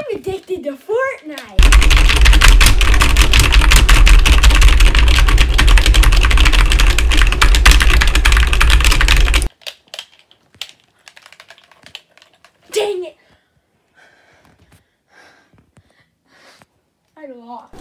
I'm addicted to Fortnite. Dang it! I lost.